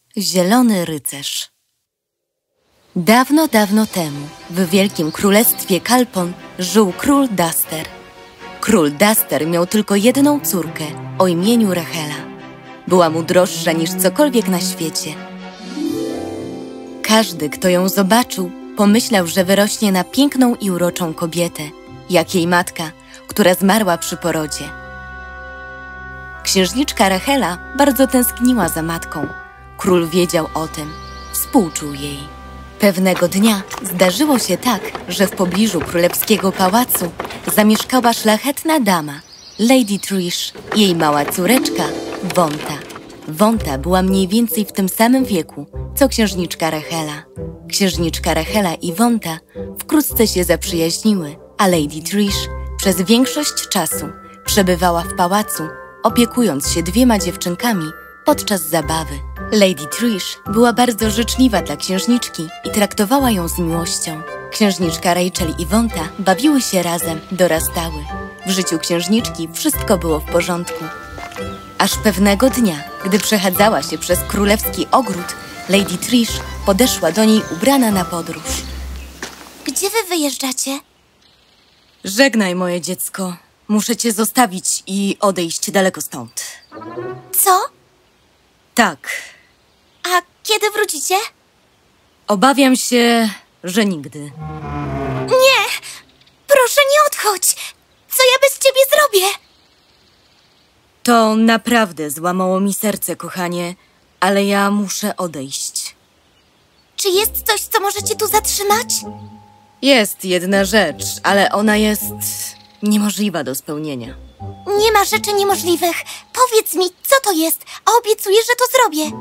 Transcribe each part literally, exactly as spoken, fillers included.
Zielony rycerz. Dawno, dawno temu w wielkim królestwie Kalpon żył król Duster. Król Duster miał tylko jedną córkę o imieniu Rachela. Była mu droższa niż cokolwiek na świecie. Każdy, kto ją zobaczył, pomyślał, że wyrośnie na piękną i uroczą kobietę, jak jej matka, która zmarła przy porodzie. Księżniczka Rachela bardzo tęskniła za matką. Król wiedział o tym, współczuł jej. Pewnego dnia zdarzyło się tak, że w pobliżu królewskiego pałacu zamieszkała szlachetna dama, Lady Trish, i jej mała córeczka, Wonta. Wonta była mniej więcej w tym samym wieku, co księżniczka Rachela. Księżniczka Rachela i Wonta wkrótce się zaprzyjaźniły, a Lady Trish przez większość czasu przebywała w pałacu, opiekując się dwiema dziewczynkami podczas zabawy. Lady Trish była bardzo życzliwa dla księżniczki i traktowała ją z miłością. Księżniczka Rachel i Wonta bawiły się razem, dorastały. W życiu księżniczki wszystko było w porządku. Aż pewnego dnia, gdy przechadzała się przez królewski ogród, Lady Trish podeszła do niej ubrana na podróż. Gdzie wy wyjeżdżacie? Żegnaj, moje dziecko. Muszę cię zostawić i odejść daleko stąd. Co? Tak. A kiedy wrócicie? Obawiam się, że nigdy. Nie! Proszę, nie odchodź! Co ja bez ciebie zrobię? To naprawdę złamało mi serce, kochanie, ale ja muszę odejść. Czy jest coś, co możecie tu zatrzymać? Jest jedna rzecz, ale ona jest niemożliwa do spełnienia. Nie ma rzeczy niemożliwych. Powiedz mi, co to jest, a obiecuję, że to zrobię.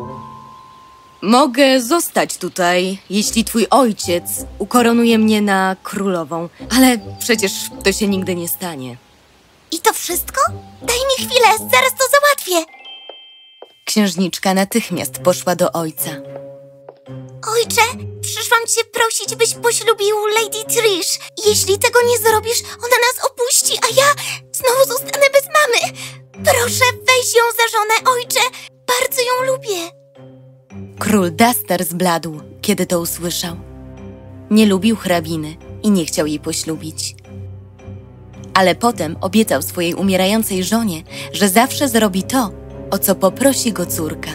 Mogę zostać tutaj, jeśli twój ojciec ukoronuje mnie na królową, ale przecież to się nigdy nie stanie. I to wszystko? Daj mi chwilę, zaraz to załatwię. Księżniczka natychmiast poszła do ojca. Ojcze, przyszłam cię prosić, byś poślubił Lady Trish. Jeśli tego nie zrobisz, ona nas opuści, a ja znowu zostanę bez mamy. Proszę, weź ją za żonę, ojcze. Bardzo ją lubię. Król Duster zbladł, kiedy to usłyszał. Nie lubił hrabiny i nie chciał jej poślubić. Ale potem obiecał swojej umierającej żonie, że zawsze zrobi to, o co poprosi go córka.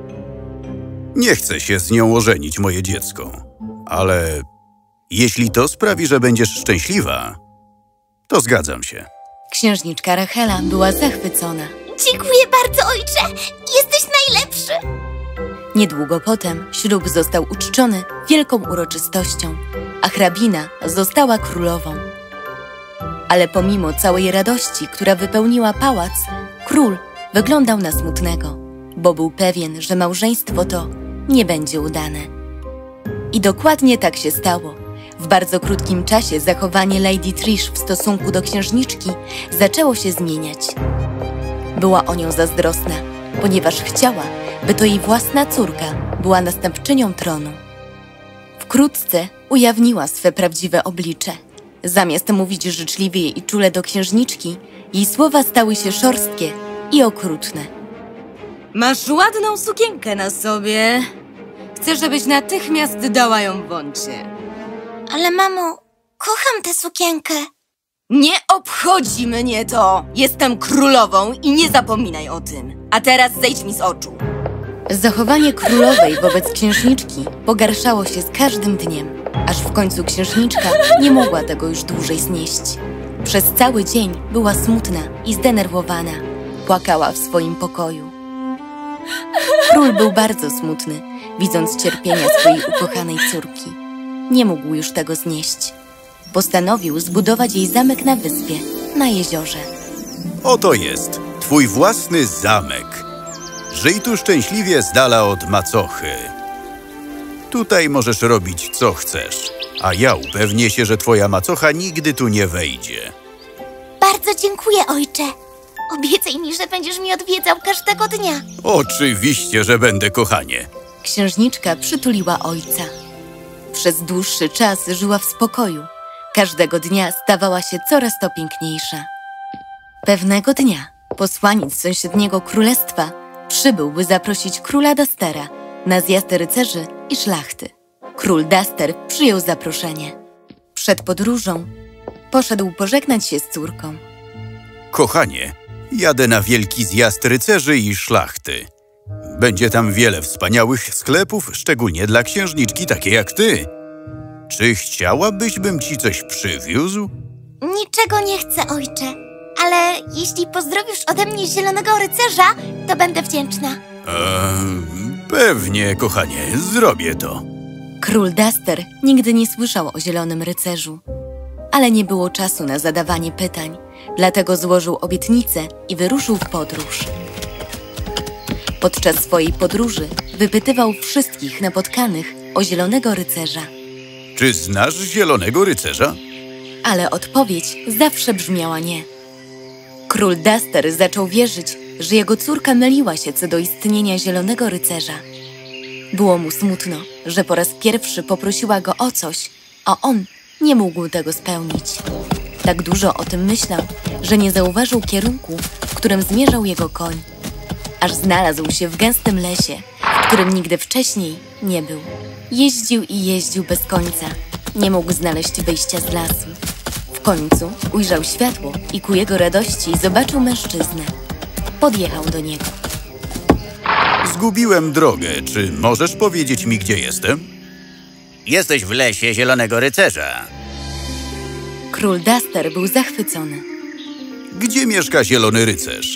Nie chcę się z nią ożenić, moje dziecko, ale jeśli to sprawi, że będziesz szczęśliwa, to zgadzam się. Księżniczka Rachela była zachwycona. Dziękuję bardzo, ojcze. Jesteś najlepszy. Niedługo potem ślub został uczczony wielką uroczystością, a hrabina została królową. Ale pomimo całej radości, która wypełniła pałac, król wyglądał na smutnego, bo był pewien, że małżeństwo to nie będzie udane. I dokładnie tak się stało. W bardzo krótkim czasie zachowanie Lady Trish w stosunku do księżniczki zaczęło się zmieniać. Była o nią zazdrosna, ponieważ chciała, by to jej własna córka była następczynią tronu. Wkrótce ujawniła swe prawdziwe oblicze. Zamiast mówić życzliwie i czule do księżniczki, jej słowa stały się szorstkie i okrutne. Masz ładną sukienkę na sobie. Chcę, żebyś natychmiast dała ją Woncie. Ale mamo, kocham tę sukienkę. Nie obchodzi mnie to! Jestem królową i nie zapominaj o tym. A teraz zejdź mi z oczu. Zachowanie królowej wobec księżniczki pogarszało się z każdym dniem, aż w końcu księżniczka nie mogła tego już dłużej znieść. Przez cały dzień była smutna i zdenerwowana. Płakała w swoim pokoju. Król był bardzo smutny, widząc cierpienia swojej ukochanej córki. Nie mógł już tego znieść. Postanowił zbudować jej zamek na wyspie, na jeziorze. Oto jest twój własny zamek. Żyj tu szczęśliwie z dala od macochy. Tutaj możesz robić, co chcesz, a ja upewnię się, że twoja macocha nigdy tu nie wejdzie. Bardzo dziękuję, ojcze. Obiecaj mi, że będziesz mi odwiedzał każdego dnia. Oczywiście, że będę, kochanie. Księżniczka przytuliła ojca. Przez dłuższy czas żyła w spokoju. Każdego dnia stawała się coraz to piękniejsza. Pewnego dnia posłaniec z sąsiedniego królestwa przybył, by zaprosić króla Dustera na zjazd rycerzy i szlachty. Król Duster przyjął zaproszenie. Przed podróżą poszedł pożegnać się z córką. Kochanie, jadę na wielki zjazd rycerzy i szlachty. Będzie tam wiele wspaniałych sklepów, szczególnie dla księżniczki takiej jak ty. Czy chciałabyś, bym ci coś przywiózł? Niczego nie chcę, ojcze. Ale jeśli pozdrowisz ode mnie Zielonego Rycerza, to będę wdzięczna. Eee, pewnie, kochanie, zrobię to. Król Duster nigdy nie słyszał o Zielonym Rycerzu, ale nie było czasu na zadawanie pytań, dlatego złożył obietnicę i wyruszył w podróż. Podczas swojej podróży wypytywał wszystkich napotkanych o Zielonego Rycerza. Czy znasz Zielonego Rycerza? Ale odpowiedź zawsze brzmiała nie. Król Duster zaczął wierzyć, że jego córka myliła się co do istnienia Zielonego Rycerza. Było mu smutno, że po raz pierwszy poprosiła go o coś, a on nie mógł tego spełnić. Tak dużo o tym myślał, że nie zauważył kierunku, w którym zmierzał jego koń. Aż znalazł się w gęstym lesie, w którym nigdy wcześniej nie był. Jeździł i jeździł bez końca. Nie mógł znaleźć wyjścia z lasu. W końcu ujrzał światło i ku jego radości zobaczył mężczyznę. Podjechał do niego. Zgubiłem drogę. Czy możesz powiedzieć mi, gdzie jestem? Jesteś w lesie Zielonego Rycerza. Król Duster był zachwycony. Gdzie mieszka Zielony Rycerz?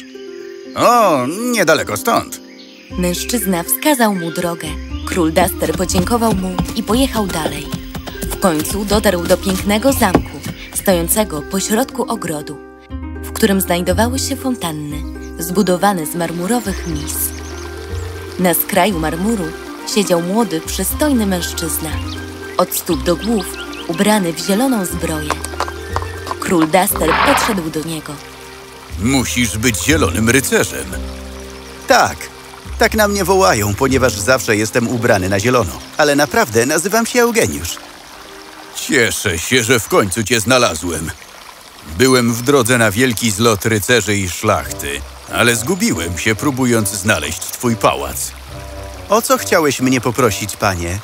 O, niedaleko stąd. Mężczyzna wskazał mu drogę. Król Duster podziękował mu i pojechał dalej. W końcu dotarł do pięknego zamku, stojącego pośrodku ogrodu, w którym znajdowały się fontanny, zbudowane z marmurowych mis. Na skraju marmuru siedział młody, przystojny mężczyzna, od stóp do głów ubrany w zieloną zbroję. Król Duster podszedł do niego. Musisz być Zielonym Rycerzem. Tak, tak na mnie wołają, ponieważ zawsze jestem ubrany na zielono. Ale naprawdę nazywam się Eugeniusz. Cieszę się, że w końcu cię znalazłem. Byłem w drodze na wielki zlot rycerzy i szlachty, ale zgubiłem się, próbując znaleźć twój pałac. O co chciałeś mnie poprosić, panie?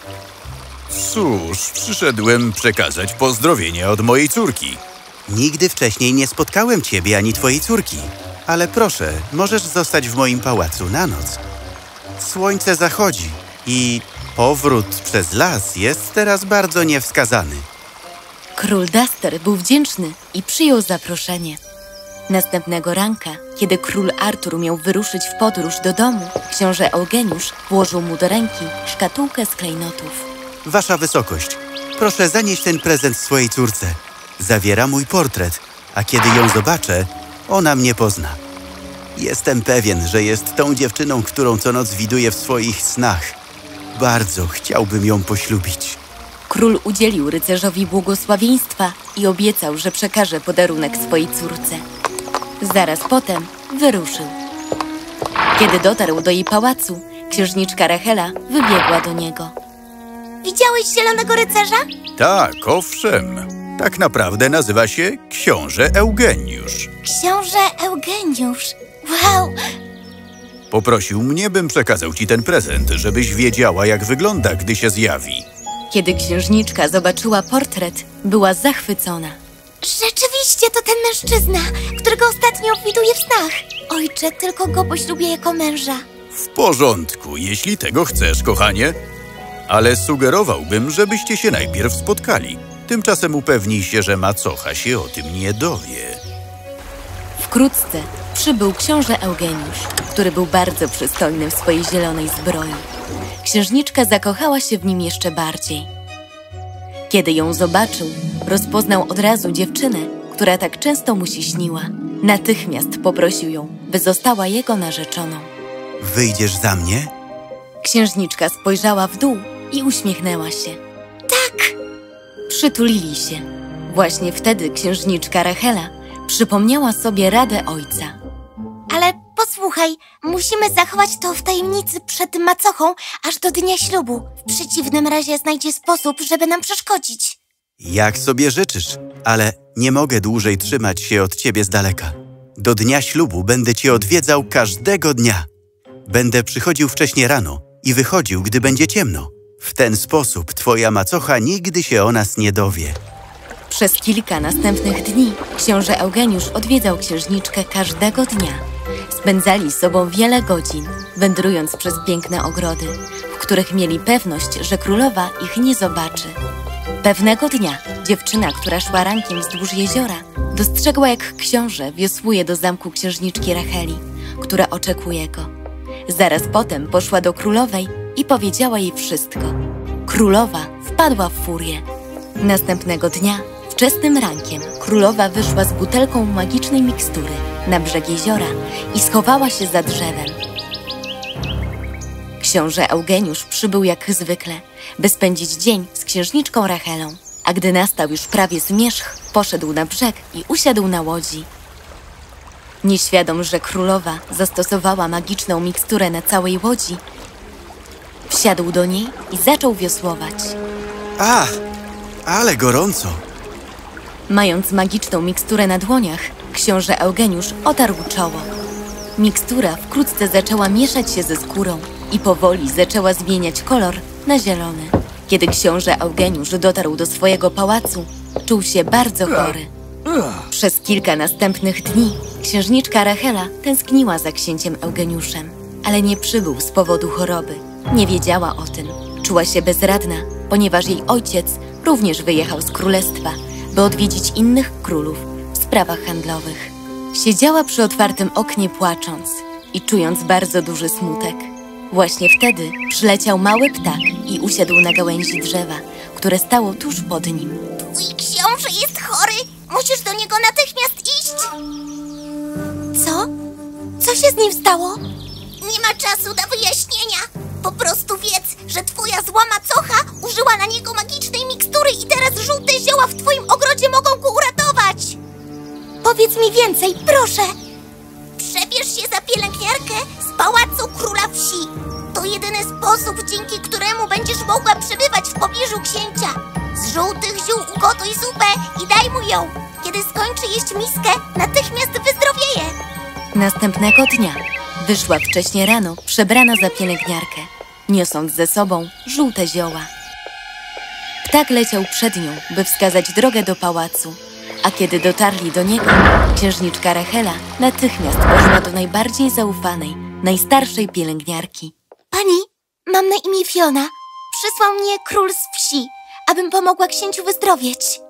Cóż, przyszedłem przekazać pozdrowienia od mojej córki. Nigdy wcześniej nie spotkałem ciebie ani twojej córki. Ale proszę, możesz zostać w moim pałacu na noc. Słońce zachodzi i powrót przez las jest teraz bardzo niewskazany. Król Duster był wdzięczny i przyjął zaproszenie. Następnego ranka, kiedy król Artur miał wyruszyć w podróż do domu, książę Eugeniusz włożył mu do ręki szkatułkę z klejnotów. Wasza wysokość, proszę zanieść ten prezent swojej córce. Zawiera mój portret, a kiedy ją zobaczę, ona mnie pozna. Jestem pewien, że jest tą dziewczyną, którą co noc widuję w swoich snach. Bardzo chciałbym ją poślubić. Król udzielił rycerzowi błogosławieństwa i obiecał, że przekaże podarunek swojej córce. Zaraz potem wyruszył. Kiedy dotarł do jej pałacu, księżniczka Rachela wybiegła do niego. Widziałeś Zielonego Rycerza? Tak, owszem. Tak naprawdę nazywa się książę Eugeniusz. Książę Eugeniusz. Wow! Poprosił mnie, bym przekazał ci ten prezent, żebyś wiedziała, jak wygląda, gdy się zjawi. Kiedy księżniczka zobaczyła portret, była zachwycona. Rzeczywiście to ten mężczyzna, którego ostatnio widuję w snach. Ojcze, tylko go poślubię jako męża. W porządku, jeśli tego chcesz, kochanie. Ale sugerowałbym, żebyście się najpierw spotkali. Tymczasem upewnij się, że macocha się o tym nie dowie. Wkrótce przybył książę Eugeniusz, który był bardzo przystojny w swojej zielonej zbroi. Księżniczka zakochała się w nim jeszcze bardziej. Kiedy ją zobaczył, rozpoznał od razu dziewczynę, która tak często mu się śniła. Natychmiast poprosił ją, by została jego narzeczoną. Wyjdziesz za mnie? Księżniczka spojrzała w dół i uśmiechnęła się. Tak! Przytulili się. Właśnie wtedy księżniczka Rachela przypomniała sobie radę ojca. Ale posłuchaj, musimy zachować to w tajemnicy przed macochą aż do dnia ślubu. W przeciwnym razie znajdzie sposób, żeby nam przeszkodzić. Jak sobie życzysz, ale nie mogę dłużej trzymać się od ciebie z daleka. Do dnia ślubu będę cię odwiedzał każdego dnia. Będę przychodził wcześnie rano i wychodził, gdy będzie ciemno. W ten sposób twoja macocha nigdy się o nas nie dowie. Przez kilka następnych dni książę Eugeniusz odwiedzał księżniczkę każdego dnia. Spędzali z sobą wiele godzin, wędrując przez piękne ogrody, w których mieli pewność, że królowa ich nie zobaczy. Pewnego dnia dziewczyna, która szła rankiem wzdłuż jeziora, dostrzegła, jak książę wiosłuje do zamku księżniczki Racheli, która oczekuje go. Zaraz potem poszła do królowej i powiedziała jej wszystko. Królowa wpadła w furię. Następnego dnia, wczesnym rankiem, królowa wyszła z butelką magicznej mikstury na brzeg jeziora i schowała się za drzewem. Książę Eugeniusz przybył jak zwykle, by spędzić dzień z księżniczką Rachelą, a gdy nastał już prawie zmierzch, poszedł na brzeg i usiadł na łodzi. Nieświadom, że królowa zastosowała magiczną miksturę na całej łodzi, wsiadł do niej i zaczął wiosłować. A, ale gorąco! Mając magiczną miksturę na dłoniach, książę Eugeniusz otarł czoło. Mikstura wkrótce zaczęła mieszać się ze skórą i powoli zaczęła zmieniać kolor na zielony. Kiedy książę Eugeniusz dotarł do swojego pałacu, czuł się bardzo chory. Przez kilka następnych dni księżniczka Rachela tęskniła za księciem Eugeniuszem, ale nie przybył z powodu choroby. Nie wiedziała o tym. Czuła się bezradna, ponieważ jej ojciec również wyjechał z królestwa, by odwiedzić innych królów w sprawach handlowych. Siedziała przy otwartym oknie płacząc i czując bardzo duży smutek. Właśnie wtedy przyleciał mały ptak i usiadł na gałęzi drzewa, które stało tuż pod nim. Twój książę jest chory! Musisz do niego natychmiast iść! Co? Co się z nim stało? Nie ma czasu na wyjaśnienia! Po prostu wiedz, że twoja zła macocha użyła na niego magicznej mikstury i teraz żółte zioła w twoim ogrodzie mogą go uratować! Powiedz mi więcej, proszę! Przebierz się za pielęgniarkę z pałacu króla wsi. To jedyny sposób, dzięki któremu będziesz mogła przebywać w pobliżu księcia. Z żółtych ziół ugotuj zupę i daj mu ją. Kiedy skończy jeść miskę, natychmiast wyzdrowieje. Następnego dnia wyszła wcześnie rano, przebrana za pielęgniarkę, niosąc ze sobą żółte zioła. Ptak leciał przed nią, by wskazać drogę do pałacu, a kiedy dotarli do niego, księżniczka Rachela natychmiast poszła do najbardziej zaufanej, najstarszej pielęgniarki. Pani, mam na imię Fiona. Przysłał mnie król z wsi, abym pomogła księciu wyzdrowieć.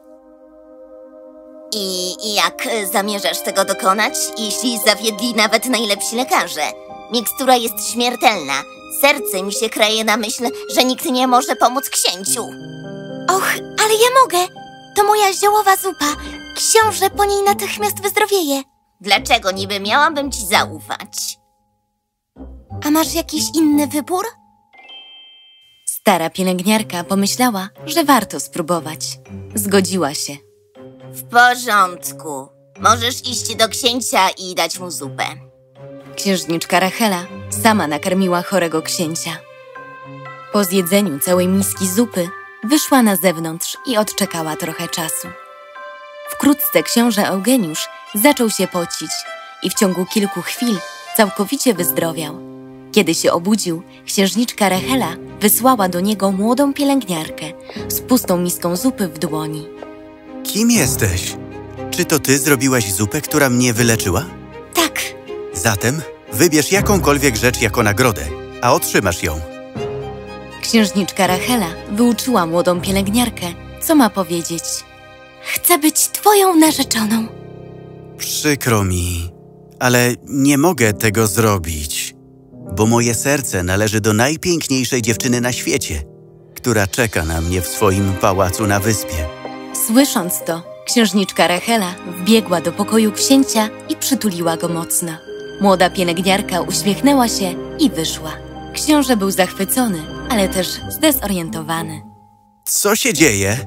I jak zamierzasz tego dokonać, jeśli zawiedli nawet najlepsi lekarze? Mikstura jest śmiertelna. Serce mi się kraje na myśl, że nikt nie może pomóc księciu. Och, ale ja mogę. To moja ziołowa zupa. Książę po niej natychmiast wyzdrowieje. Dlaczego niby miałabym ci zaufać? A masz jakiś inny wybór? Stara pielęgniarka pomyślała, że warto spróbować. Zgodziła się. W porządku. Możesz iść do księcia i dać mu zupę. Księżniczka Rachela sama nakarmiła chorego księcia. Po zjedzeniu całej miski zupy wyszła na zewnątrz i odczekała trochę czasu. Wkrótce książę Eugeniusz zaczął się pocić i w ciągu kilku chwil całkowicie wyzdrowiał. Kiedy się obudził, księżniczka Rachela wysłała do niego młodą pielęgniarkę z pustą miską zupy w dłoni. Kim jesteś? Czy to ty zrobiłaś zupę, która mnie wyleczyła? Tak. Zatem wybierz jakąkolwiek rzecz jako nagrodę, a otrzymasz ją. Księżniczka Rachela wyuczyła młodą pielęgniarkę, co ma powiedzieć. Chcę być twoją narzeczoną. Przykro mi, ale nie mogę tego zrobić, bo moje serce należy do najpiękniejszej dziewczyny na świecie, która czeka na mnie w swoim pałacu na wyspie. Słysząc to, księżniczka Rachela wbiegła do pokoju księcia i przytuliła go mocno. Młoda pielęgniarka uśmiechnęła się i wyszła. Książę był zachwycony, ale też zdezorientowany. Co się dzieje?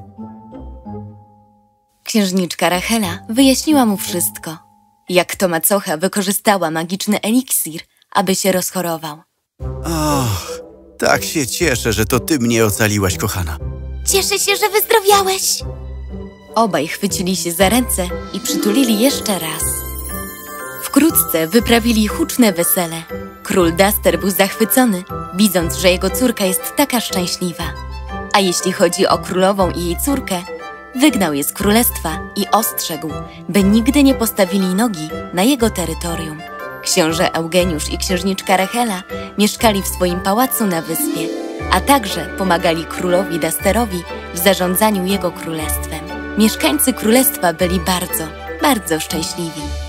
Księżniczka Rachela wyjaśniła mu wszystko. Jak to macocha wykorzystała magiczny eliksir, aby się rozchorował. Och, tak się cieszę, że to ty mnie ocaliłaś, kochana. Cieszę się, że wyzdrowiałeś. Obaj chwycili się za ręce i przytulili jeszcze raz. Wkrótce wyprawili huczne wesele. Król Duster był zachwycony, widząc, że jego córka jest taka szczęśliwa. A jeśli chodzi o królową i jej córkę, wygnał je z królestwa i ostrzegł, by nigdy nie postawili nogi na jego terytorium. Książę Eugeniusz i księżniczka Rachela mieszkali w swoim pałacu na wyspie, a także pomagali królowi Dusterowi w zarządzaniu jego królestwem. Mieszkańcy królestwa byli bardzo, bardzo szczęśliwi.